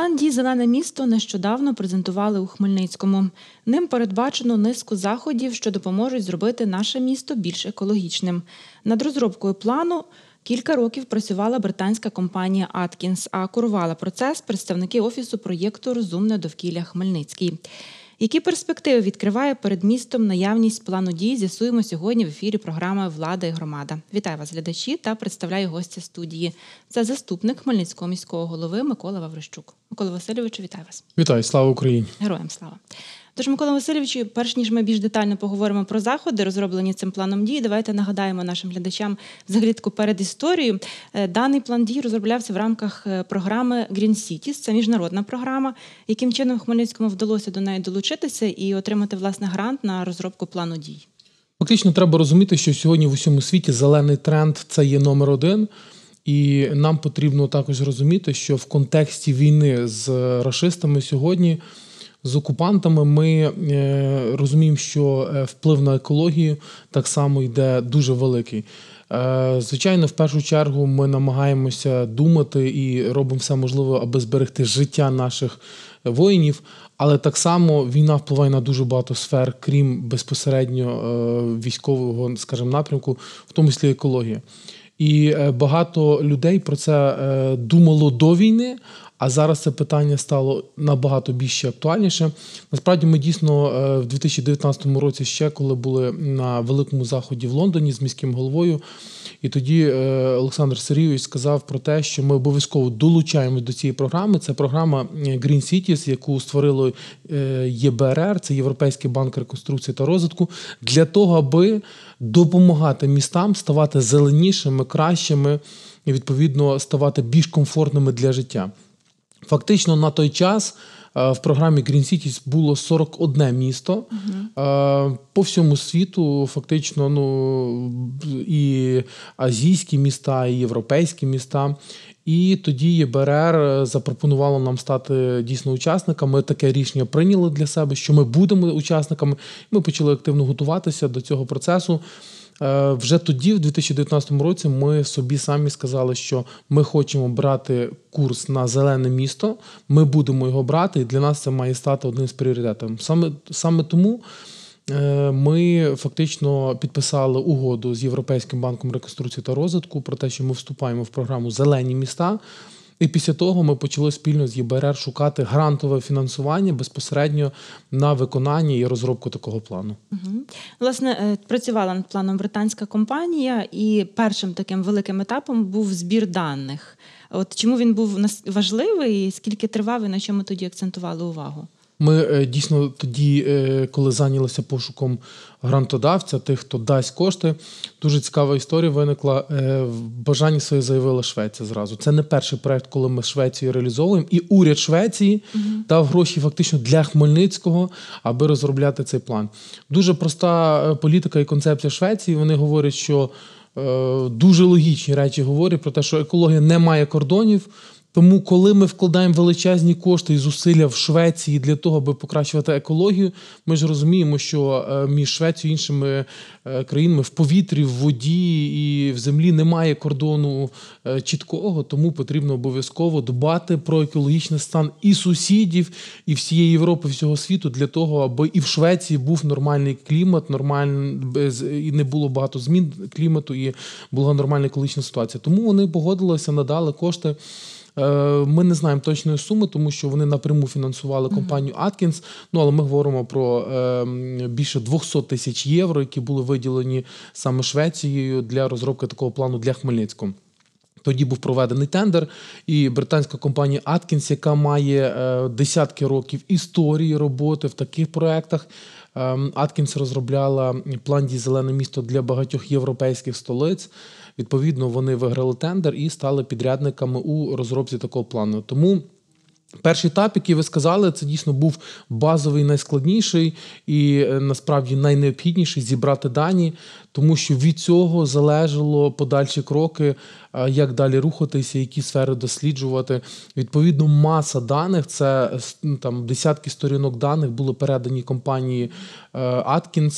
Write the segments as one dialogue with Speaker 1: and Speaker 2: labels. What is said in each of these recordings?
Speaker 1: План дій «Зелене місто» нещодавно презентували у Хмельницькому. Ним передбачено низку заходів, що допоможуть зробити наше місто більш екологічним. Над розробкою плану кілька років працювала британська компанія Atkins, а курувала процес представники Офісу проєкту «Розумне довкілля Хмельницький». Які перспективи відкриває перед містом наявність плану дій, з'ясуємо сьогодні в ефірі програми «Влада і громада». Вітаю вас, глядачі, та представляю гостя студії. Це заступник Хмельницького міського голови Микола Ваврищук. Микола Васильовичу, вітаю вас.
Speaker 2: Вітаю, слава Україні.
Speaker 1: Героям слава. Тож, Микола Васильовичу, перш ніж ми більш детально поговоримо про заходи, розроблені цим планом дій, давайте нагадаємо нашим глядачам взагалі таку передісторію. Даний план дій розроблявся в рамках програми Green Cities. Це міжнародна програма. Яким чином Хмельницькому вдалося до неї долучитися і отримати, власне, грант на розробку плану дій?
Speaker 2: Фактично, треба розуміти, що сьогодні в усьому світі зелений тренд – це є номер один. І нам потрібно також розуміти, що в контексті війни з рашистами сьогодні, з окупантами, ми розуміємо, що вплив на екологію так само йде дуже великий. Звичайно, в першу чергу ми намагаємося думати і робимо все можливе, аби зберегти життя наших воїнів, але так само війна впливає на дуже багато сфер, крім безпосередньо військового, скажімо, напрямку, в тому числі екологія. І багато людей про це думало до війни, а зараз це питання стало набагато більш актуальніше. Насправді ми дійсно в 2019 році ще, коли були на великому заході в Лондоні з міським головою, і тоді Олександр Сергійович сказав про те, що ми обов'язково долучаємось до цієї програми. Це програма Green Cities, яку створило ЄБРР, це Європейський банк реконструкції та розвитку, для того, аби допомагати містам ставати зеленішими, кращими і, відповідно, ставати більш комфортними для життя. Фактично, на той час в програмі Green Cities було 41 місто. По всьому світу фактично і азійські міста, і європейські міста. І тоді ЄБРР запропонувало нам стати дійсно учасниками. Таке рішення прийняли для себе, що ми будемо учасниками. Ми почали активно готуватися до цього процесу. Вже тоді, в 2019 році, ми собі самі сказали, що ми хочемо брати курс на зелене місто, ми будемо його брати, і для нас це має стати одним з пріоритетів. Саме тому ми фактично підписали угоду з Європейським банком реконструкції та розвитку про те, що ми вступаємо в програму «Зелені міста». І після того ми почали спільно з ЄБРР шукати грантове фінансування безпосередньо на виконання і розробку такого плану.
Speaker 1: Власне, працювала над планом британська компанія, і першим таким великим етапом був збір даних. От чому він був важливий, скільки тривав і на чому тоді акцентували увагу?
Speaker 2: Ми дійсно тоді, коли зайнялися пошуком грантодавця, тих, хто дасть кошти, дуже цікава історія виникла. В бажанні своє заявила Швеція зразу. Це не перший проект, коли ми Швецію реалізовуємо. І уряд Швеції дав гроші фактично для Хмельницького, аби розробляти цей план. Дуже проста політика і концепція Швеції. Вони говорять, що дуже логічні речі говорять про те, що екологія не має кордонів. Тому, коли ми вкладаємо величезні кошти і зусилля в Швеції для того, аби покращувати екологію, ми ж розуміємо, що між Швецією і іншими країнами в повітрі, в воді і в землі немає кордону чіткого, тому потрібно обов'язково дбати про екологічний стан і сусідів, і всієї Європи, всього світу, для того, аби і в Швеції був нормальний клімат, і не було багато змін клімату, і була нормальна екологічна ситуація. Тому вони погодилися, надали кошти. Ми не знаємо точної суми, тому що вони напряму фінансували компанію Atkins, але ми говоримо про більше 200 тисяч євро, які були виділені саме Швецією для розробки такого плану для Хмельницького. Тоді був проведений тендер, і британська компанія Atkins, яка має десятки років історії роботи в таких проєктах, Atkins розробляла план дій «Зелене місто» для багатьох європейських столиць. Відповідно, вони виграли тендер і стали підрядниками у розробці такого плану. Тому перший етап, який ви сказали, це дійсно був базовий, найскладніший і насправді найнеобхідніший – зібрати дані, тому що від цього залежало подальші кроки, як далі рухатися, які сфери досліджувати. Відповідно, маса даних, це десятки сторінок даних були передані компанії Atkins.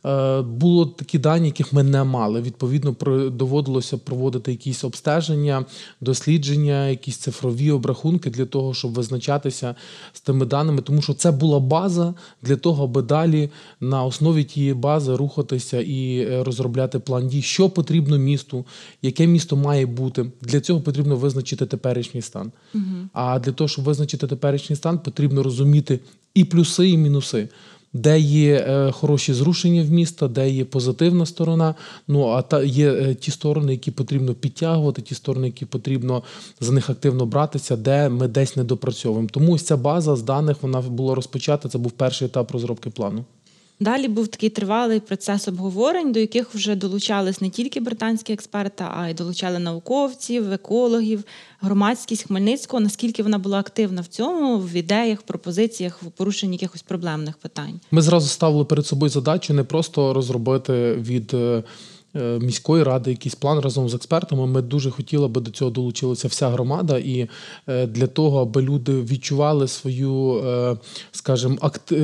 Speaker 2: було такі дані, яких ми не мали. Відповідно, доводилося проводити якісь обстеження, дослідження, якісь цифрові обрахунки для того, щоб визначатися з тими даними, тому що це була база для того, аби далі на основі тієї бази рухатися і розробляти план дій, що потрібно місту, яке місто має бути. Для цього потрібно визначити теперішній стан. А для того, щоб визначити теперішній стан, потрібно розуміти і плюси, і мінуси. Де є хороші зрушення в міста, де є позитивна сторона, є ті сторони, які потрібно підтягувати, ті сторони, які потрібно за них активно братися, де ми десь не допрацьовуємо. Тому ось ця база з даних, вона була розпочата, це був перший етап розробки плану.
Speaker 1: Далі був такий тривалий процес обговорень, до яких вже долучались не тільки британські експерти, а й долучали науковців, екологів, громадськість Хмельницького. Наскільки вона була активна в цьому, в ідеях, пропозиціях, в порушенні якихось проблемних питань?
Speaker 2: Ми зразу ставили перед собою задачу не просто розробити від міської ради якийсь план разом з експертами. Ми дуже хотіли, аби до цього долучилася вся громада, і для того, аби люди відчували свою, скажімо,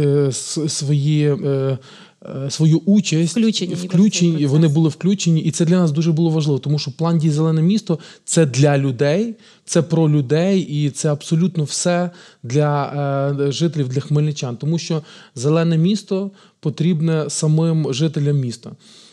Speaker 2: свою участь, включені, вони були включені, і це для нас дуже було важливо, тому що план дій «Зелене місто» – це для людей, це про людей, і це абсолютно все для жителів, для хмельничан, тому що зелене місто потрібне самим жителям міста.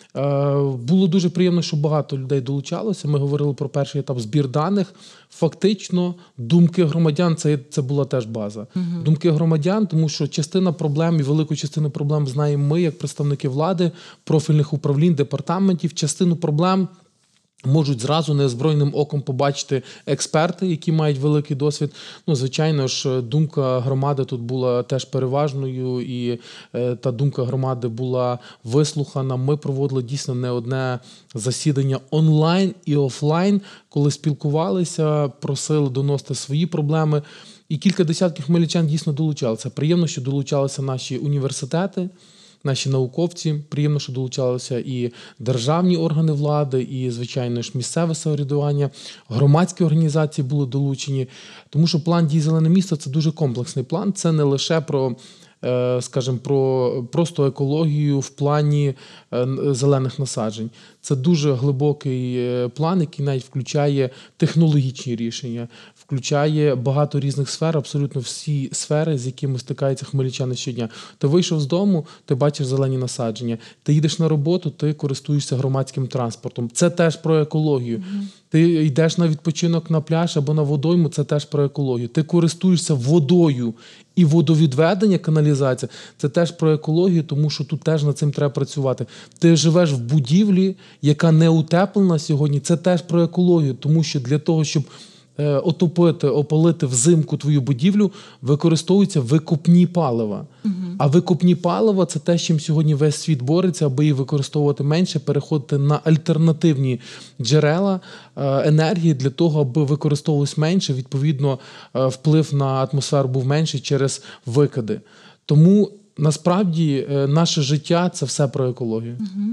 Speaker 2: Було дуже приємно, що багато людей долучалося. Ми говорили про перший етап збір даних. Фактично, думки громадян – це була теж база. Думки громадян, тому що частина проблем і велику частину проблем знаємо ми, як представники влади, профільних управлінь, департаментів. Частину проблем можуть зразу неозброєним оком побачити експерти, які мають великий досвід. Звичайно ж, думка громади тут була теж переважною, і та думка громади була вислухана. Ми проводили дійсно не одне засідання онлайн і офлайн, коли спілкувалися, просили доносити свої проблеми. І кілька десятків хмельничан дійсно долучалися. Приємно, що долучалися наші університети, наші науковці, приємно, що долучалися і державні органи влади, і, звичайно ж, місцеве самоврядування, громадські організації були долучені. Тому що план дій «Зелене місто» – це дуже комплексний план, це не лише про, скажімо, про просто екологію в плані зелених насаджень. Це дуже глибокий план, який навіть включає технологічні рішення, включає багато різних сфер, абсолютно всі сфери, з якими стикаються хмельничани щодня. Ти вийшов з дому, ти бачиш зелені насадження. Ти їдеш на роботу, ти користуєшся громадським транспортом. Це теж про екологію. Ти йдеш на відпочинок на пляж або на водойму, це теж про екологію. Ти користуєшся водою і водовідведення, каналізація, це теж про екологію, тому що тут теж над цим треба працювати. Ти живеш в будівлі, яка не утеплена сьогодні, це теж про екологію, тому що для того, щоб отопити, опалити взимку твою будівлю, використовуються викопні палива. А викопні палива – це те, з чим сьогодні весь світ бореться, аби їх використовувати менше, переходити на альтернативні джерела енергії для того, аби використовувалось менше, відповідно, вплив на атмосферу був менший через викиди. Тому насправді наше життя – це все про екологію.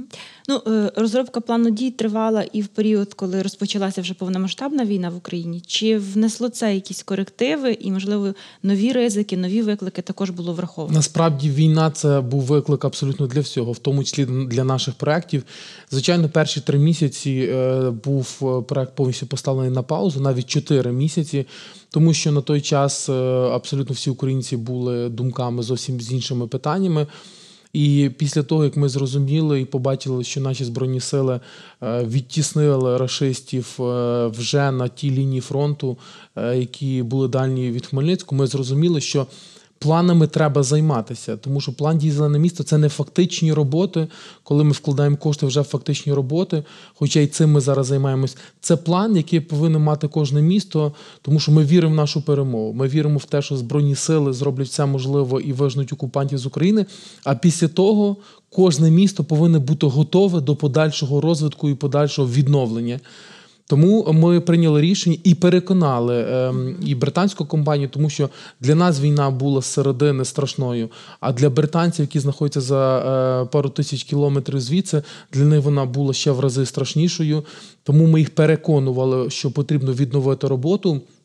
Speaker 1: Розробка плану дій тривала і в період, коли розпочалася вже повномасштабна війна в Україні. Чи внесло це якісь корективи і, можливо, нові ризики, нові виклики також було враховано?
Speaker 2: Насправді війна – це був виклик абсолютно для всього, в тому числі для наших проєктів. Звичайно, перші 3 місяці був проєкт повністю поставлений на паузу, навіть 4 місяці, тому що на той час абсолютно всі українці були думками зовсім з іншими питаннями. І після того, як ми зрозуміли і побачили, що наші Збройні сили відтіснили рашистів вже на ті лінії фронту, які були дальні від Хмельницького, ми зрозуміли, що планами треба займатися, тому що план дій «Зелене місто» – це не фактичні роботи, коли ми вкладаємо кошти вже в фактичні роботи, хоча й цим ми зараз займаємось. Це план, який повинен мати кожне місто, тому що ми віримо в нашу перемогу. Ми віримо в те, що Збройні сили зроблять все можливе і вижнуть окупантів з України, а після того кожне місто повинно бути готове до подальшого розвитку і подальшого відновлення. Тому ми прийняли рішення і переконали і британську компанію, тому що для нас війна була з середини страшною, а для британців, які знаходяться за пару тисяч кілометрів звідси, для них вона була ще в рази страшнішою. Тому ми їх переконували, що потрібно відновити роботу.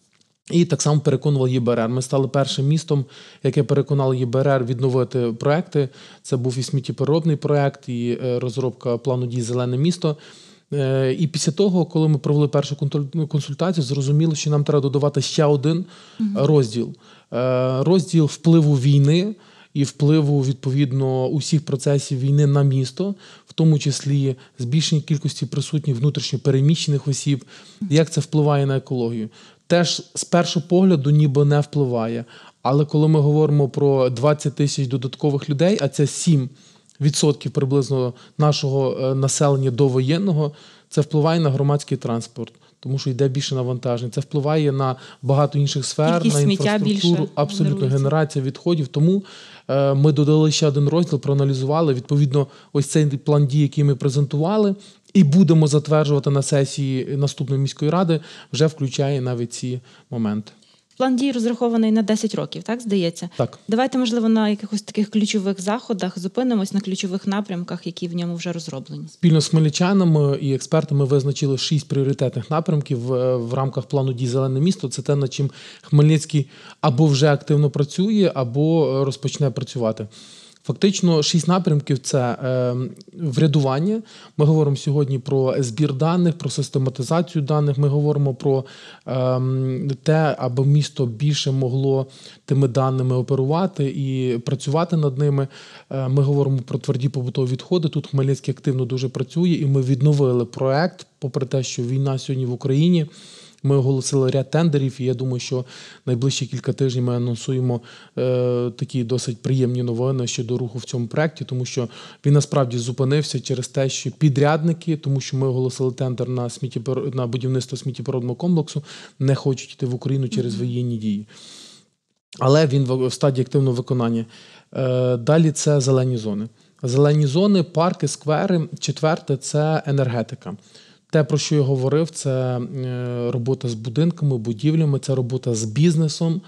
Speaker 2: І так само переконував ЄБРР. Ми стали першим містом, яке переконало ЄБРР відновити проекти. Це був і сміттєпереробний проект, і розробка плану дій «Зелене місто». І після того, коли ми провели першу консультацію, зрозуміло, що нам треба додавати ще один розділ. Розділ впливу війни і впливу, відповідно, усіх процесів війни на місто, в тому числі збільшення кількості присутніх внутрішньо переміщених осіб, як це впливає на екологію. Теж з першого погляду ніби не впливає. Але коли ми говоримо про 20 тисяч додаткових людей, а це 7% приблизно нашого населення довоєнного, це впливає на громадський транспорт, тому що йде більше навантажень. Це впливає на багато інших сфер,
Speaker 1: кількість
Speaker 2: на інфраструктуру, абсолютно генерація відходів. Тому ми додали ще один розділ, проаналізували. Відповідно, ось цей план дій, який ми презентували, і будемо затверджувати на сесії наступної міської ради, вже включає навіть ці моменти.
Speaker 1: План дій розрахований на 10 років, так, здається?
Speaker 2: Так.
Speaker 1: Давайте, можливо, на якихось таких ключових заходах зупинимось, на ключових напрямках, які в ньому вже розроблені.
Speaker 2: Спільно з хмельничанами і експертами визначили 6 пріоритетних напрямків в рамках плану дій «Зелене місто». Це те, над чим Хмельницький або вже активно працює, або розпочне працювати. Фактично 6 напрямків – це врядування. Ми говоримо сьогодні про збір даних, про систематизацію даних. Ми говоримо про те, аби місто більше могло тими даними оперувати і працювати над ними. Ми говоримо про тверді побутові відходи. Тут Хмельницький активно дуже працює, і ми відновили проект, попри те, що війна сьогодні в Україні. Ми оголосили ряд тендерів, і я думаю, що найближчі кілька тижнів ми анонсуємо такі досить приємні новини щодо руху в цьому проєкті, тому що він насправді зупинився через те, що підрядники, тому що ми оголосили тендер на будівництво сміттєпереробного комплексу, не хочуть йти в Україну через воєнні дії. Але він в стадії активного виконання. Далі це зелені зони. Зелені зони, парки, сквери. Четверте – це енергетика. Те, про що я говорив, це робота з будинками, будівлями, це робота з бізнесом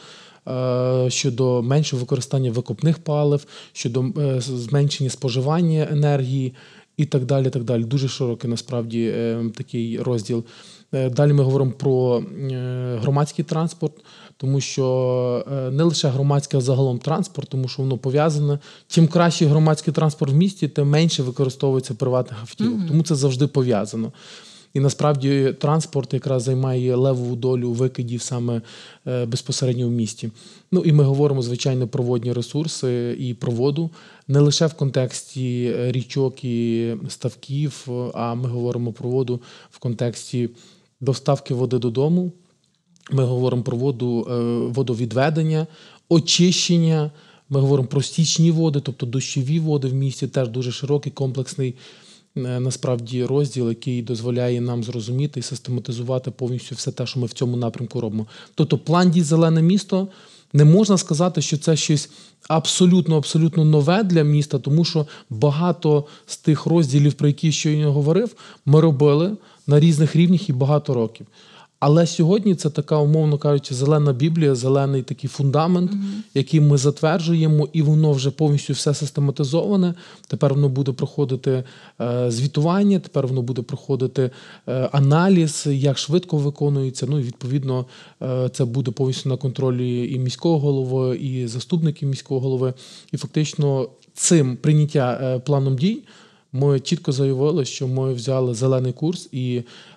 Speaker 2: щодо меншого використання викопних палив, щодо зменшення споживання енергії і так далі, так далі. Дуже широкий, насправді, такий розділ. Далі ми говоримо про громадський транспорт, тому що не лише громадський, а загалом транспорт, тому що воно пов'язане. Чим кращий громадський транспорт в місті, тим менше використовується приватних автівок. Тому це завжди пов'язано. І насправді транспорт якраз займає левову долю викидів саме безпосередньо в місті. Ну і ми говоримо, звичайно, про водні ресурси і про воду. Не лише в контексті річок і ставків, а ми говоримо про воду в контексті доставки води додому. Ми говоримо про водовідведення, очищення. Ми говоримо про стічні води, тобто дощові води в місті. Теж дуже широкий, комплексний насправді розділ, який дозволяє нам зрозуміти і систематизувати повністю все те, що ми в цьому напрямку робимо. Тобто план дій «Зелене місто» не можна сказати, що це щось абсолютно нове для міста, тому що багато з тих розділів, про які щойно говорив, ми робили на різних рівнях і багато років. Але сьогодні це така, умовно кажучи, зелена Біблія, зелений такий фундамент, який ми затверджуємо, і воно вже повністю все систематизоване. Тепер воно буде проходити звітування, тепер воно буде проходити аналіз, як швидко виконується. Ну і відповідно це буде повністю на контролі і міського голови, і заступників міського голови. І фактично цим прийняття планом дій ми чітко заявили, що ми взяли зелений курс і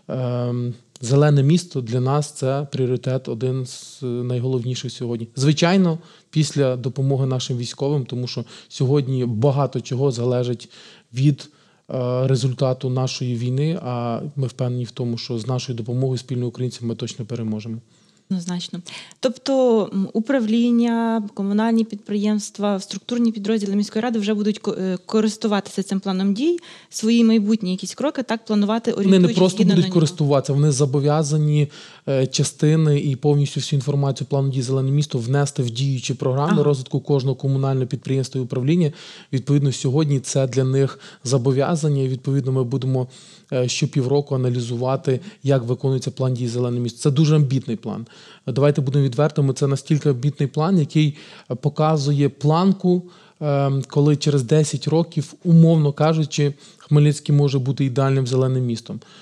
Speaker 2: зелене місто для нас – це пріоритет один з найголовніших сьогодні. Звичайно, після допомоги нашим військовим, тому що сьогодні багато чого залежить від результату нашої війни, а ми впевнені в тому, що з нашою допомогою спільно українцям ми точно переможемо.
Speaker 1: Однозначно. Тобто управління, комунальні підприємства, структурні підрозділи міської ради вже будуть користуватися цим планом дій, свої майбутні якісь кроки, так планувати, орієнтуючись.
Speaker 2: Вони не просто будуть користуватися, вони зобов'язані частини і повністю всю інформацію плану дій «Зелене місто» внести в діючі програми розвитку кожного комунального підприємства і управління. Відповідно, сьогодні це для них зобов'язання, і відповідно ми будемо щопівроку аналізувати, як виконується план дій «Зелене місто». Це дуже амбітний план. Давайте будемо відвертими, це настільки амбітний план, який показує планку, коли через 10 років, умовно кажучи, Хмельницький може бути ідеальним зеленим містом.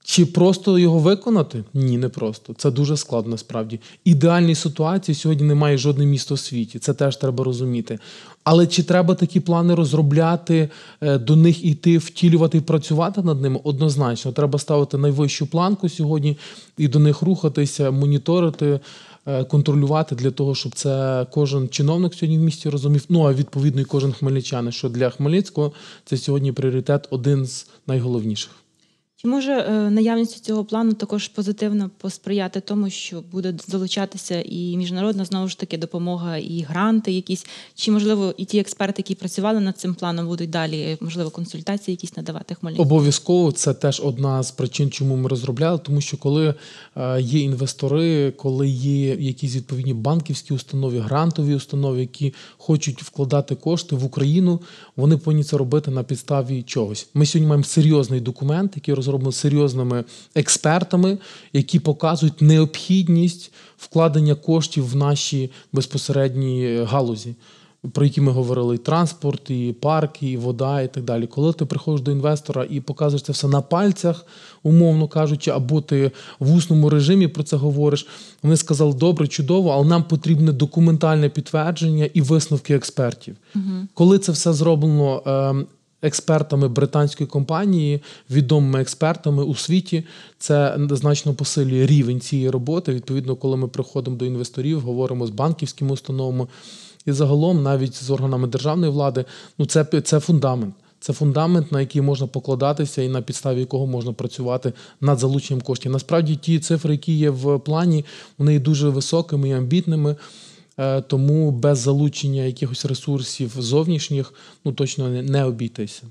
Speaker 2: Чи просто його виконати? Ні, не просто. Це дуже складно, насправді. Ідеальної ситуації сьогодні немає жодне місто в світі. Це теж треба розуміти. Але чи треба такі плани розробляти, до них йти, втілювати і працювати над ними? Однозначно. Треба ставити найвищу планку сьогодні і до них рухатися, моніторити, контролювати для того, щоб це кожен чиновник сьогодні в місті розумів, ну а відповідно і кожен хмельничанин, що для Хмельницького це сьогодні пріоритет один з найголовніших.
Speaker 1: Чи може наявність цього плану також позитивно посприяти тому, що буде залучатися і міжнародна, знову ж таки, допомога, і гранти якісь? Чи, можливо, і ті експерти, які працювали над цим планом, будуть далі, можливо, консультації якісь надавати Хмельницькому?
Speaker 2: Обов'язково. Це теж одна з причин, чому ми розробляли. Тому що коли є інвестори, коли є якісь відповідні банківські установи, грантові установи, які хочуть вкладати кошти в Україну, вони повинні це робити на підставі чогось. Ми сьогодні маємо серйозний документ, який розроблений серйозними експертами, які показують необхідність вкладення коштів в наші безпосередні галузі, про які ми говорили: і транспорт, і парки, і вода, і так далі. Коли ти приходиш до інвестора і показуєш це все на пальцях, умовно кажучи, або ти в усному режимі про це говориш, вони сказали: добре, чудово, але нам потрібне документальне підтвердження і висновки експертів. Коли це все зроблено експертами британської компанії, відомими експертами у світі, це значно посилює рівень цієї роботи. Відповідно, коли ми приходимо до інвесторів, говоримо з банківськими установами і загалом навіть з органами державної влади, ну це фундамент. Це фундамент, на який можна покладатися і на підставі якого можна працювати над залученням коштів. Насправді ті цифри, які є в плані, вони є дуже високими і амбітними. Тому без залучення якихось ресурсів зовнішніх точно не обійтися.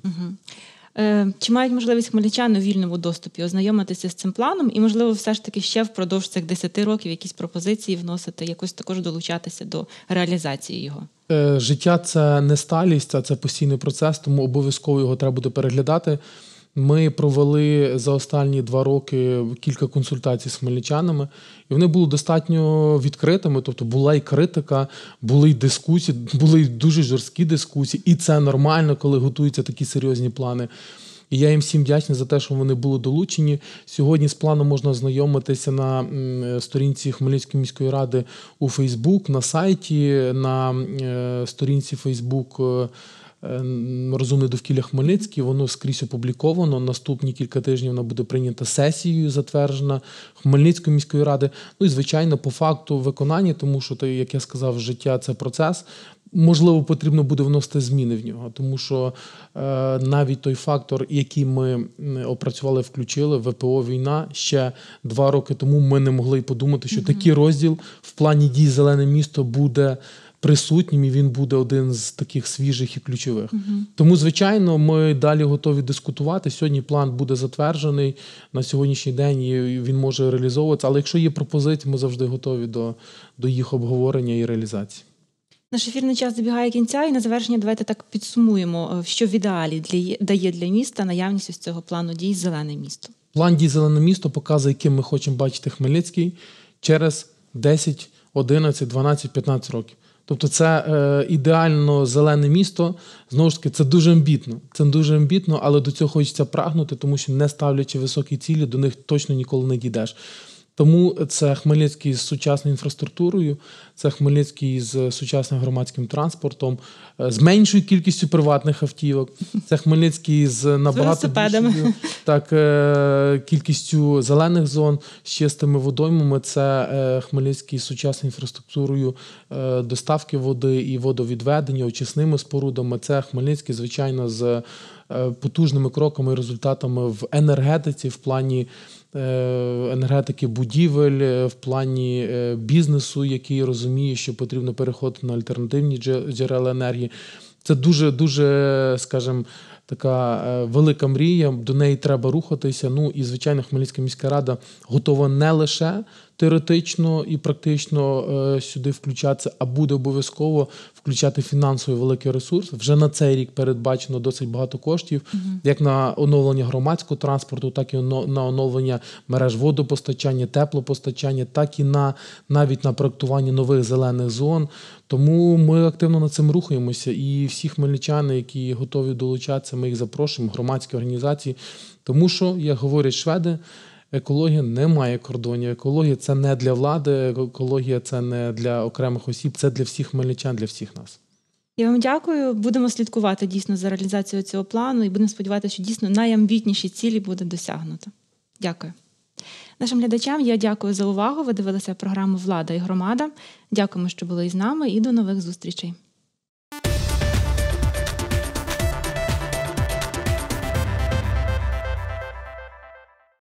Speaker 1: Чи мають можливість хмельничани у вільному доступі ознайомитися з цим планом і, можливо, все ж таки ще впродовж цих 10 років якісь пропозиції вносити, якось також долучатися до реалізації його?
Speaker 2: Життя – це не сталість, а це постійний процес, тому обов'язково його треба буде переглядати. Ми провели за останні 2 роки кілька консультацій з хмельничанами, і вони були достатньо відкритими, тобто була і критика, були й дискусії, були й дуже жорсткі дискусії, і це нормально, коли готуються такі серйозні плани. І я їм всім вдячний за те, що вони були долучені. Сьогодні з планом можна ознайомитися на сторінці Хмельницької міської ради у Фейсбук, на сайті, на сторінці Фейсбук «Розумне довкілля Хмельницький», воно скрізь опубліковано. Наступні кілька тижнів вона буде прийнята сесією, затверджена Хмельницької міської ради. Ну і, звичайно, по факту виконання, тому що, як я сказав, життя – це процес. Можливо, потрібно буде вносити зміни в нього, тому що навіть той фактор, який ми опрацювали, включили, ВПО, війна, ще 2 роки тому ми не могли й подумати, що такий розділ в плані дій «Зелене місто» буде присутнім, і він буде один з таких свіжих і ключових. Тому, звичайно, ми далі готові дискутувати. Сьогодні план буде затверджений на сьогоднішній день, і він може реалізовуватися. Але якщо є пропозиції, ми завжди готові до їх обговорення і реалізації.
Speaker 1: Наш ефірний час добігає кінця, і на завершення давайте так підсумуємо, що в ідеалі дає для міста наявність ось цього плану дій «Зелене місто».
Speaker 2: План дій «Зелене місто» показує, яким ми хочемо бачити Хмельницький через 10, 11, 12, 15 років. Тобто це ідеально зелене місто, знову ж таки, це дуже амбітно. Це дуже амбітно, але до цього хочеться прагнути, тому що не ставлячи високі цілі, до них точно ніколи не дійдеш. Тому це Хмельницький з сучасною інфраструктурою, це Хмельницький з сучасним громадським транспортом, з меншою кількістю приватних автівок, це Хмельницький з набагато більшою кількістю зелених зон, з чистими водоймами, це Хмельницький з сучасною інфраструктурою доставки води і водовідведення, очисними спорудами, це Хмельницький, звичайно, з потужними кроками і результатами в енергетиці, в плані енергетики будівель, в плані бізнесу, який розуміє, що потрібно переходити на альтернативні джерела енергії. Це дуже, скажімо, така велика мрія, до неї треба рухатися. Ну і, звичайно, Хмельницька міська рада готова не лише теоретично і практично сюди включатися, а буде обов'язково включати фінансовий великий ресурс. Вже на цей рік передбачено досить багато коштів, як на оновлення громадського транспорту, так і на оновлення мереж водопостачання, теплопостачання, так і навіть на проектування нових зелених зон. Тому ми активно над цим рухаємося. І всі хмельничани, які готові долучатися, ми їх запрошуємо, громадські організації. Тому що, як говорять шведи, екологія не має кордонів. Екологія – це не для влади, екологія – це не для окремих осіб, це для всіх хмельничан, для всіх нас.
Speaker 1: Я вам дякую. Будемо слідкувати дійсно за реалізацією цього плану і будемо сподіватися, що дійсно найамбітніші цілі буде досягнуто. Дякую. Нашим глядачам я дякую за увагу. Ви дивилися програму «Влада і громада». Дякуємо, що були із нами, і до нових зустрічей.